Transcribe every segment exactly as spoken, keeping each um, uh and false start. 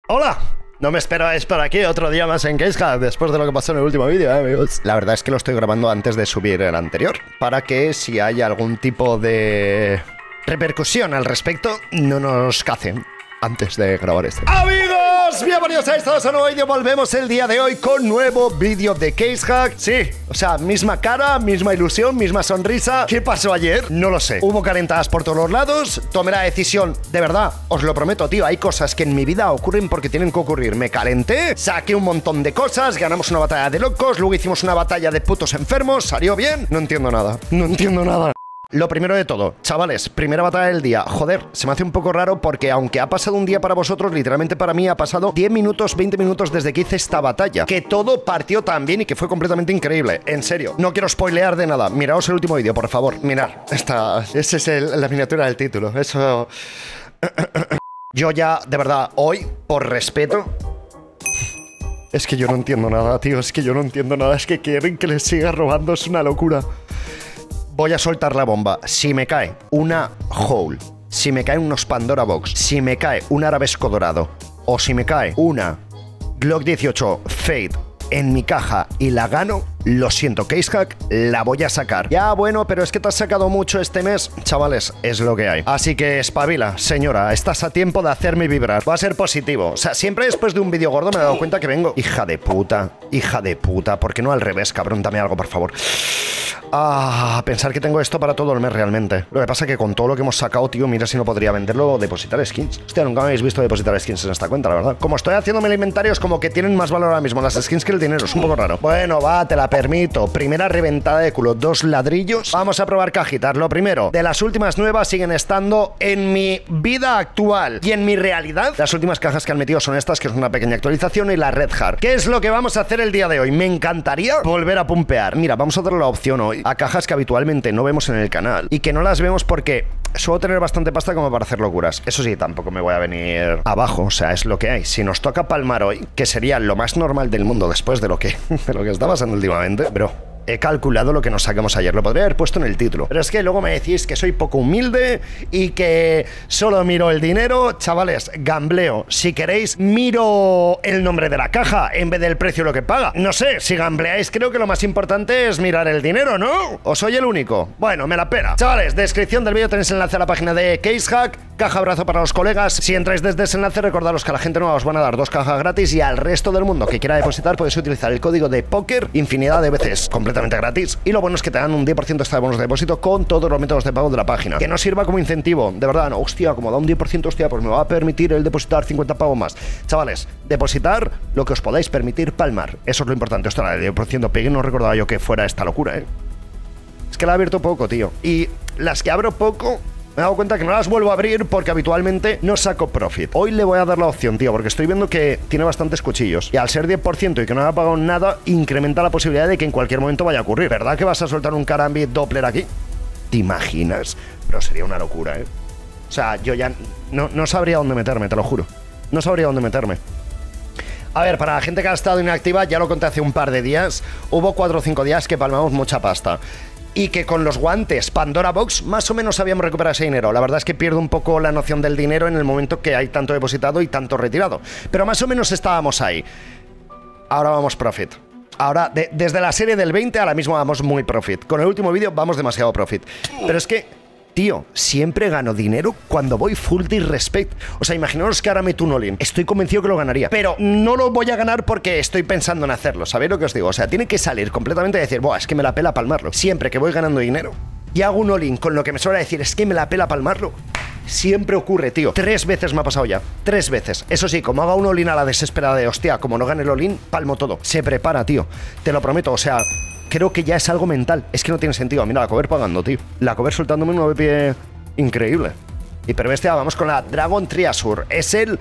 ¡Hola! No me esperáis por aquí otro día más en Keyshack después de lo que pasó en el último vídeo, ¿eh, amigos? La verdad es que lo estoy grabando antes de subir el anterior, para que si hay algún tipo de repercusión al respecto, no nos cacen antes de grabar este. ¡Amigos! Bienvenidos a esto, a un nuevo vídeo. Volvemos el día de hoy con nuevo vídeo de Keyshack. Sí, o sea, misma cara, misma ilusión, misma sonrisa. ¿Qué pasó ayer? No lo sé. Hubo calentadas por todos los lados. Tomé la decisión, de verdad, os lo prometo, tío. Hay cosas que en mi vida ocurren porque tienen que ocurrir. Me calenté, saqué un montón de cosas, ganamos una batalla de locos, luego hicimos una batalla de putos enfermos. ¿Salió bien? No entiendo nada. No entiendo nada. Lo primero de todo, chavales, primera batalla del día. Joder, se me hace un poco raro porque aunque ha pasado un día para vosotros, literalmente para mí ha pasado diez minutos, veinte minutos desde que hice esta batalla. Que todo partió tan bien y que fue completamente increíble. En serio, no quiero spoilear de nada. Miraos el último vídeo, por favor. Mirad, esta, esa es el, la miniatura del título. Eso... Yo ya, de verdad, hoy, por respeto... Es que yo no entiendo nada, tío. Es que yo no entiendo nada. Es que quieren que les siga robando. Es una locura. Voy a soltar la bomba. Si me cae una Hole, si me cae unos Pandora Box, si me cae un Arabesco dorado, o si me cae una Glock dieciocho Fade en mi caja y la gano, lo siento, Keyshack, la voy a sacar. Ya, bueno, pero es que te has sacado mucho este mes. Chavales, es lo que hay. Así que espabila, señora, estás a tiempo de hacerme vibrar. Va a ser positivo. O sea, siempre después de un vídeo gordo me he dado cuenta que vengo... Hija de puta, hija de puta. ¿Por qué no al revés, cabrón? Dame algo, por favor. Ah, pensar que tengo esto para todo el mes realmente. Lo que pasa es que con todo lo que hemos sacado, tío, mira si no podría venderlo o depositar skins. Hostia, nunca me habéis visto depositar skins en esta cuenta, la verdad. Como estoy haciéndome el inventario, es como que tienen más valor ahora mismo las skins que el dinero. Es un poco raro. Bueno, va, te la permito. Primera reventada de culo, dos ladrillos. Vamos a probar cajitas. Lo primero, de las últimas nuevas siguen estando en mi vida actual y en mi realidad. Las últimas cajas que han metido son estas, que es una pequeña actualización, y la Red Heart. ¿Qué es lo que vamos a hacer el día de hoy? Me encantaría volver a pumpear. Mira, vamos a darle la opción hoy a cajas que habitualmente no vemos en el canal y que no las vemos porque suelo tener bastante pasta como para hacer locuras. Eso sí, tampoco me voy a venir abajo, o sea, es lo que hay. Si nos toca palmar hoy, que sería lo más normal del mundo después de lo que, de lo que está pasando últimamente, bro, he calculado lo que nos sacamos ayer. Lo podría haber puesto en el título, pero es que luego me decís que soy poco humilde y que solo miro el dinero. Chavales, gambleo. Si queréis, miro el nombre de la caja en vez del precio lo que paga. No sé, si gambleáis, creo que lo más importante es mirar el dinero, ¿no? ¿O soy el único? Bueno, me la pena. Chavales, descripción del vídeo tenéis el enlace a la página de Keyshack. Caja abrazo para los colegas. Si entráis desde ese enlace, recordaros que a la gente nueva os van a dar dos cajas gratis y al resto del mundo que quiera depositar podéis utilizar el código de póker infinidad de veces, completamente gratis. Y lo bueno es que te dan un diez por ciento extra de bonos de depósito con todos los métodos de pago de la página. Que no sirva como incentivo, de verdad, no. Hostia, como da un diez por ciento, hostia, pues me va a permitir el depositar cincuenta pavos más. Chavales, depositar lo que os podáis permitir palmar. Eso es lo importante. Esto era el diez por ciento pegue, no recordaba yo que fuera esta locura, ¿eh? Es que la he abierto poco, tío. Y las que abro poco... Me he dado cuenta que no las vuelvo a abrir porque habitualmente no saco profit. Hoy le voy a dar la opción, tío, porque estoy viendo que tiene bastantes cuchillos. Y al ser diez por ciento y que no me ha pagado nada, incrementa la posibilidad de que en cualquier momento vaya a ocurrir. ¿Verdad que vas a soltar un Karambit Doppler aquí? ¿Te imaginas? Pero sería una locura, ¿eh? O sea, yo ya no, no sabría dónde meterme, te lo juro. No sabría dónde meterme. A ver, para la gente que ha estado inactiva, ya lo conté hace un par de días. Hubo cuatro o cinco días que palmamos mucha pasta. Y que con los guantes Pandora Box más o menos habíamos recuperado ese dinero. La verdad es que pierdo un poco la noción del dinero en el momento que hay tanto depositado y tanto retirado. Pero más o menos estábamos ahí. Ahora vamos profit. Ahora, de, desde la serie del veinte ahora mismo vamos muy profit. Con el último vídeo vamos demasiado profit. Pero es que... Tío, siempre gano dinero cuando voy full disrespect. O sea, imaginaos que ahora meto un all-in. Estoy convencido que lo ganaría. Pero no lo voy a ganar porque estoy pensando en hacerlo. ¿Sabéis lo que os digo? O sea, tiene que salir completamente y decir, buah, es que me la pela palmarlo. Siempre que voy ganando dinero y hago un all-in con lo que me suele decir, es que me la pela palmarlo. Siempre ocurre, tío. Tres veces me ha pasado ya. Tres veces. Eso sí, como haga un all-in a la desesperada de, hostia, como no gane el all-in, palmo todo. Se prepara, tío. Te lo prometo, o sea... Creo que ya es algo mental. Es que no tiene sentido. Mira, la cover pagando, tío. La cover soltándome un nueve pie increíble. Hiperbestia, vamos con la Dragon Triasur. Es el...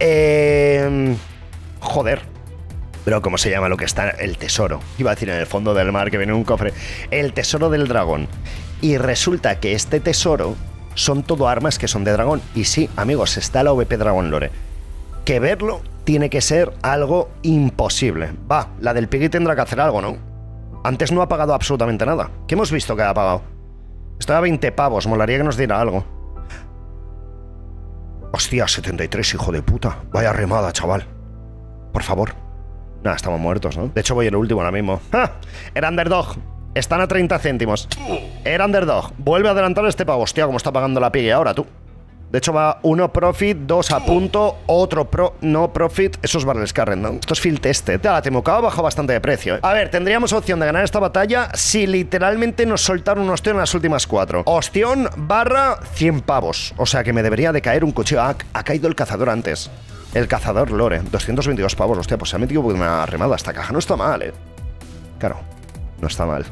Eh... Joder. Pero ¿cómo se llama lo que está? El tesoro. Iba a decir en el fondo del mar que viene un cofre. El tesoro del dragón. Y resulta que este tesoro son todo armas que son de dragón. Y sí, amigos, está la V P Dragon Lore. Que verlo tiene que ser algo imposible. Va, la del Piggy tendrá que hacer algo, ¿no? Antes no ha pagado absolutamente nada. ¿Qué hemos visto que ha pagado? Estoy a veinte pavos, molaría que nos diera algo. Hostia, setenta y tres, hijo de puta. Vaya remada, chaval. Por favor. Nah, estamos muertos, ¿no? De hecho, voy el último ahora mismo. ¡Ja! Era underdog. Están a treinta céntimos. Era underdog. Vuelve a adelantar este pavo. Hostia, cómo está pagando la pigue ahora, tú. De hecho, va uno profit, dos a punto, otro pro, no profit. Eso es barrel scarred, ¿no? Esto es field tested. La Temucao ha bajado bastante de precio, ¿eh? A ver, tendríamos opción de ganar esta batalla si literalmente nos soltaron un ostión en las últimas cuatro. Ostión barra cien pavos. O sea que me debería de caer un cuchillo. Ah, ha caído el cazador antes. El cazador lore. doscientos veintidós pavos. Hostia, pues se ha metido una remada. Esta caja no está mal, ¿eh? Claro, no está mal.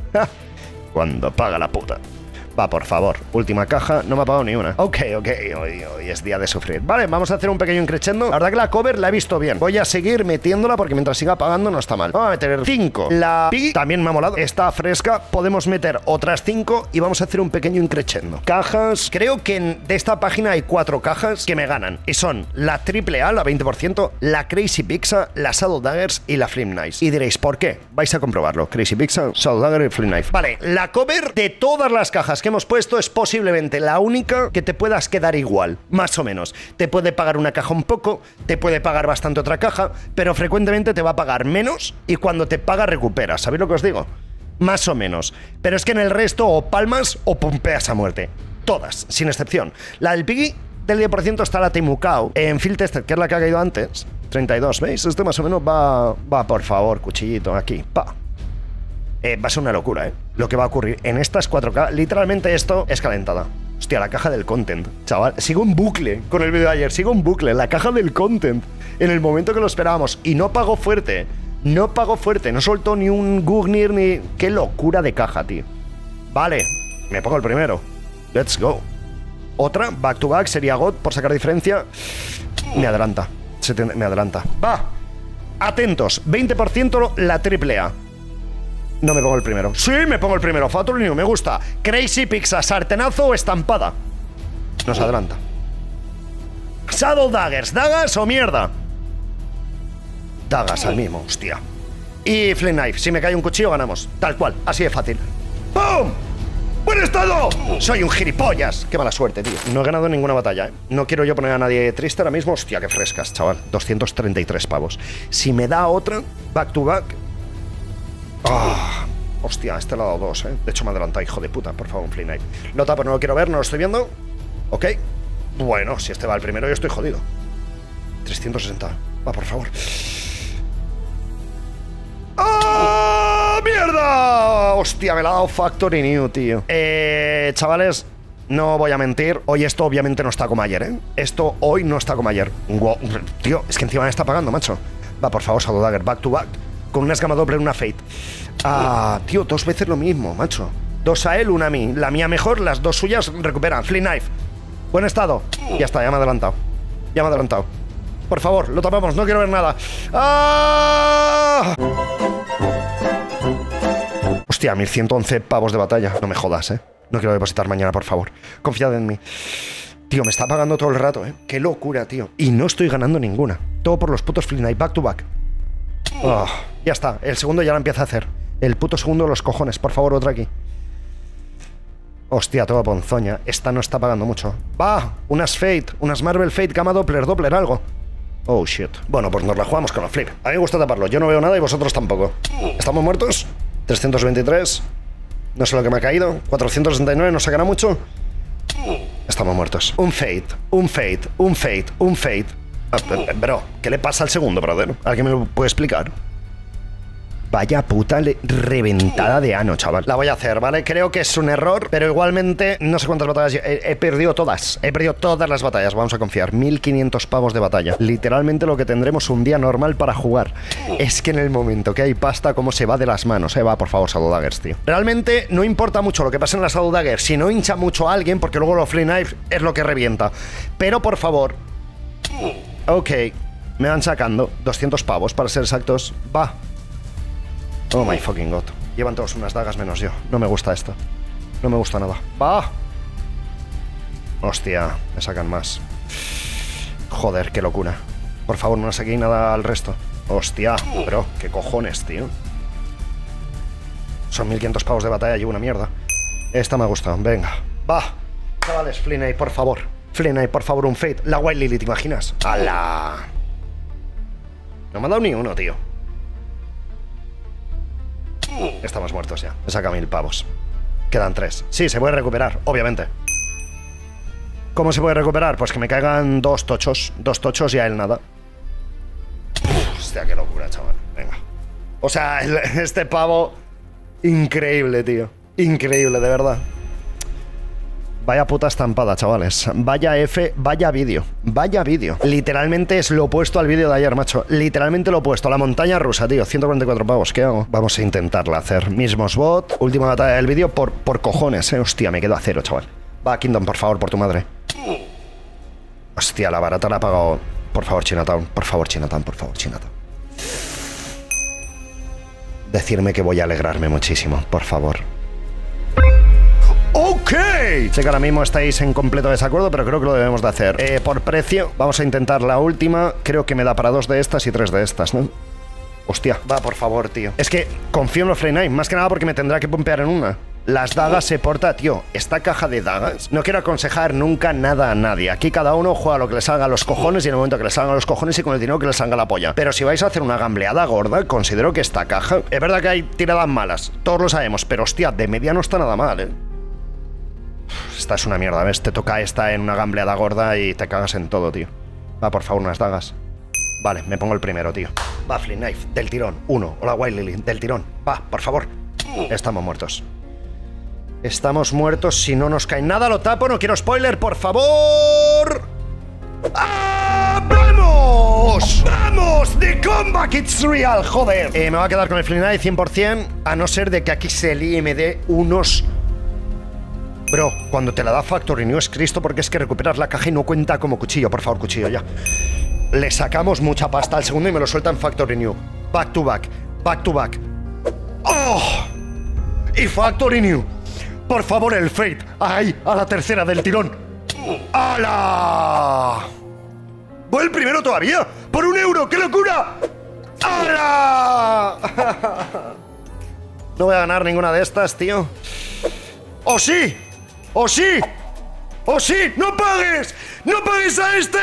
Cuando paga la puta. Va, por favor. Última caja. No me ha pagado ni una. Ok, ok. Hoy, hoy es día de sufrir. Vale, vamos a hacer un pequeño increchendo. La verdad que la cover la he visto bien. Voy a seguir metiéndola porque mientras siga pagando no está mal. Vamos a meter cinco. La Piggy también me ha molado. Está fresca. Podemos meter otras cinco y vamos a hacer un pequeño increchendo. Cajas. Creo que en, de esta página hay cuatro cajas que me ganan. Y son la triple A, la veinte por ciento, la Crazy Pizza, la Saddle Daggers y la Flip Knife. Y diréis, ¿por qué? Vais a comprobarlo. Crazy Pizza, Saddle Dagger y Flip Knife. Vale, la cover de todas las cajas que hemos puesto es posiblemente la única que te puedas quedar igual, más o menos. Te puede pagar una caja un poco, te puede pagar bastante otra caja, pero frecuentemente te va a pagar menos y cuando te paga recuperas. ¿Sabéis lo que os digo? Más o menos. Pero es que en el resto o palmas o pompeas a muerte. Todas, sin excepción. La del Piggy del diez por ciento está la Temucao en Field Tested, que es la que ha caído antes. treinta y dos, ¿veis? Esto más o menos va... Va, por favor, cuchillito, aquí, pa. Eh, va a ser una locura, ¿eh? Lo que va a ocurrir en estas cuatro K. Literalmente esto es calentada. Hostia, la caja del content. Chaval, sigo en bucle con el vídeo de ayer. Sigo en bucle. La caja del content. En el momento que lo esperábamos. Y no pagó fuerte. No pagó fuerte. No soltó ni un Gugnir ni... Qué locura de caja, tío. Vale. Me pongo el primero. Let's go. Otra. Back to back. Sería God por sacar diferencia. Me adelanta. Me adelanta. Va. Atentos. veinte por ciento la triple A. No me pongo el primero. Sí, me pongo el primero. Fatulino, me gusta. Crazy Pizza, sartenazo o estampada. Nos adelanta. Saddle Daggers, dagas o mierda. Dagas al mismo, hostia. Y Flip Knife, si me cae un cuchillo ganamos. Tal cual, así de fácil. ¡Pum! ¡Buen estado! Soy un gilipollas. Qué mala suerte, tío. No he ganado ninguna batalla, ¿eh? No quiero yo poner a nadie triste ahora mismo. Hostia, qué frescas, chaval. doscientos treinta y tres pavos. Si me da otra, back to back... Oh, hostia, este le ha dado dos, ¿eh? De hecho me ha adelantado, hijo de puta. Por favor, un Flip Knife. Lo tapo, no lo quiero ver, no lo estoy viendo. Ok. Bueno, si este va al primero yo estoy jodido. trescientos sesenta. Va, por favor. ¡Ah! ¡Mierda! Hostia, me la ha dado Factory New, tío. Eh, chavales, no voy a mentir. Hoy esto obviamente no está como ayer, ¿eh? Esto hoy no está como ayer. Wow. Tío, es que encima me está pagando, macho. Va, por favor, Saddle Dagger, back to back. Con una escama doble, una Fate. Ah, tío, dos veces lo mismo, macho. Dos a él, una a mí. La mía mejor, las dos suyas recuperan. Flip Knife. Buen estado. Ya está, ya me ha adelantado. Ya me ha adelantado. Por favor, lo tapamos, no quiero ver nada. ¡Ah! Hostia, mil ciento once pavos de batalla. No me jodas, eh. No quiero depositar mañana, por favor. Confiad en mí. Tío, me está pagando todo el rato, eh. Qué locura, tío. Y no estoy ganando ninguna. Todo por los putos Flip Knife, back to back. Oh, ya está, el segundo ya lo empieza a hacer. El puto segundo de los cojones, por favor, otra aquí. Hostia, toda ponzoña. Esta no está pagando mucho. Va, unas Fate, unas Marvel Fate, Gamma Doppler, Doppler, algo. Oh, shit. Bueno, pues nos la jugamos con la Flip. A mí me gusta taparlo, yo no veo nada y vosotros tampoco. ¿Estamos muertos? trescientos veintitrés. No sé lo que me ha caído. cuatrocientos sesenta y nueve, ¿no sacará mucho? Estamos muertos. Un Fate, un Fate, un Fate, un Fate. Ah, bro, ¿qué le pasa al segundo, brother? ¿Alguien me lo puede explicar? Vaya puta reventada de ano, chaval. La voy a hacer, ¿vale? Creo que es un error, pero igualmente no sé cuántas batallas... He, he perdido todas. He perdido todas las batallas. Vamos a confiar. mil quinientos pavos de batalla. Literalmente lo que tendremos un día normal para jugar. Es que en el momento que hay pasta, cómo se va de las manos. Eh, va, por favor, Saddle Daggers, tío. Realmente no importa mucho lo que pase en la Saddle Daggers si no hincha mucho a alguien, porque luego lo Flip Knife es lo que revienta. Pero, por favor... Ok, me van sacando doscientos pavos, para ser exactos. Va. Oh my fucking god. Llevan todos unas dagas menos yo. No me gusta esto. No me gusta nada. Va. Hostia, me sacan más. Joder, qué locura. Por favor, no saquéis nada al resto. Hostia, bro, qué cojones, tío. Son mil quinientos pavos de batalla y una mierda. Esta me ha gustado, venga. Va. Chavales, Flip Knife, por favor. Flynn, por favor, un fade. La Wild Lily, ¿te imaginas? ¡Hala! No me ha dado ni uno, tío. Estamos muertos ya. Me saca mil pavos. Quedan tres. Sí, se puede recuperar, obviamente. ¿Cómo se puede recuperar? Pues que me caigan dos tochos. Dos tochos y a él nada. Uf, hostia, qué locura, chaval. Venga. O sea, el, este pavo... Increíble, tío. Increíble, de verdad. Vaya puta estampada, chavales. Vaya F, vaya vídeo. Vaya vídeo. Literalmente es lo opuesto al vídeo de ayer, macho. Literalmente lo opuesto. La montaña rusa, tío. ciento cuarenta y cuatro pavos. ¿Qué hago? Vamos a intentarla hacer. Mismos bot. Última batalla del vídeo por, por cojones, eh. Hostia, me quedo a cero, chaval. Va, Kingdom, por favor, por tu madre. Hostia, la barata la ha pagado. Por favor, Chinatown. Por favor, Chinatown. Por favor, Chinatown. Decirme que voy a alegrarme muchísimo, por favor. ¡Ok! Sé que ahora mismo estáis en completo desacuerdo, pero creo que lo debemos de hacer. Eh, por precio, vamos a intentar la última. Creo que me da para dos de estas y tres de estas, ¿no? Hostia, va, por favor, tío. Es que confío en los Frey Knight, más que nada porque me tendrá que pompear en una. Las dagas se porta, tío. Esta caja de dagas. No quiero aconsejar nunca nada a nadie. Aquí cada uno juega lo que le salga a los cojones y en el momento que le salgan a los cojones y con el dinero que le salga la polla. Pero si vais a hacer una gambleada gorda, considero que esta caja... Es verdad que hay tiradas malas, todos lo sabemos, pero hostia, de media no está nada mal, ¿eh? Esta es una mierda, ¿ves? Te toca esta en una gambleada gorda y te cagas en todo, tío. Va, por favor, unas dagas. Vale, me pongo el primero, tío. Va, Flynn Knife, del tirón. Uno. Hola, Wild Lily, del tirón. Va, por favor. Estamos muertos. Estamos muertos. Si no nos cae nada, lo tapo. No quiero spoiler, por favor. ¡Ah! ¡Vamos! ¡Vamos! ¡The comeback it's real! Joder. Eh, me va a quedar con el Flynn Knife cien por cien. A no ser de que aquí se líe y me dé unos... Bro, cuando te la da Factory New es Cristo, porque es que recuperar la caja y no cuenta como cuchillo. Por favor, cuchillo, ya. Le sacamos mucha pasta al segundo y me lo suelta en Factory New. Back to back. Back to back. ¡Oh! Y Factory New. Por favor, el Fate. ¡Ahí! A la tercera del tirón. ¡Hala! ¡Voy el primero todavía! ¡Por un euro! ¡Qué locura! ¡Hala! No voy a ganar ninguna de estas, tío. ¡Oh, sí! ¡Oh, sí! ¡Oh, sí! ¡No pagues! ¡No pagues a este!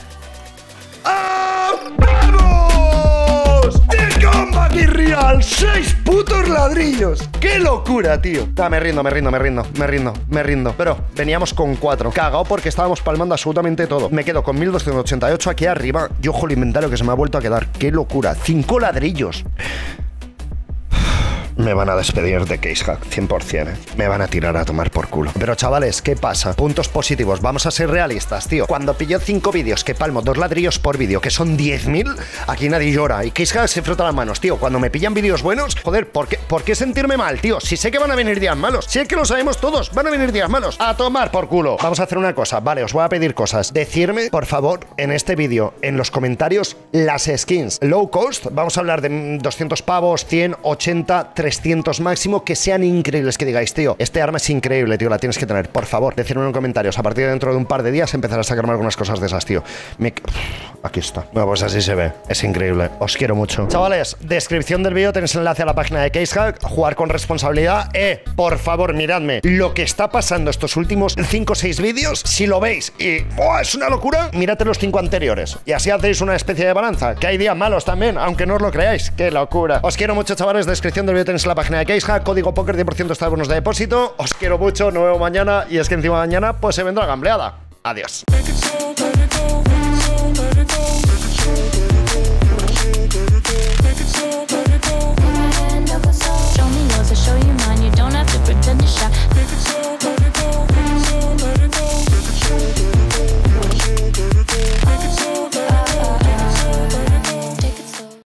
¡Ah! ¡Vamos! ¡The comeback is real! ¡Seis putos ladrillos! ¡Qué locura, tío! Ah, me rindo, me rindo, me rindo, me rindo, me rindo. Pero veníamos con cuatro. Cagao porque estábamos palmando absolutamente todo. Me quedo con mil doscientos ochenta y ocho aquí arriba. Y ojo el inventario que se me ha vuelto a quedar. ¡Qué locura! ¡Cinco ladrillos! Me van a despedir de CaseHack, cien por cien, ¿eh? Me van a tirar a tomar por culo. Pero chavales, ¿qué pasa? Puntos positivos, vamos a ser realistas, tío. Cuando pillo cinco vídeos que palmo dos ladrillos por vídeo, que son diez mil, aquí nadie llora. Y CaseHack se frota las manos, tío. Cuando me pillan vídeos buenos, joder, ¿por qué, ¿por qué sentirme mal, tío? Si sé que van a venir días malos, si es que lo sabemos todos, van a venir días malos. A tomar por culo. Vamos a hacer una cosa, vale, os voy a pedir cosas. Decirme, por favor, en este vídeo, en los comentarios, las skins low cost. Vamos a hablar de doscientos pavos, cien, ochenta, trescientos máximo, que sean increíbles, que digáis, tío, este arma es increíble, tío, la tienes que tener, por favor, decirme en comentarios, a partir de dentro de un par de días empezaré a sacarme algunas cosas de esas, tío. Me... Aquí está. Bueno, pues así se ve, es increíble, os quiero mucho. Chavales, descripción del vídeo tenéis enlace a la página de CaseHack, jugar con responsabilidad, eh, por favor, miradme, lo que está pasando estos últimos cinco o seis vídeos, si lo veis y, ¡oh, es una locura! Mírate los cinco anteriores, y así hacéis una especie de balanza, que hay días malos también, aunque no os lo creáis, qué locura. Os quiero mucho, chavales, descripción del vídeo tenéis en la página de CaseHack, código póker diez por ciento está de bonos de depósito. Os quiero mucho, nos vemos mañana. Y es que encima de mañana pues se vendrá gambleada. Adiós.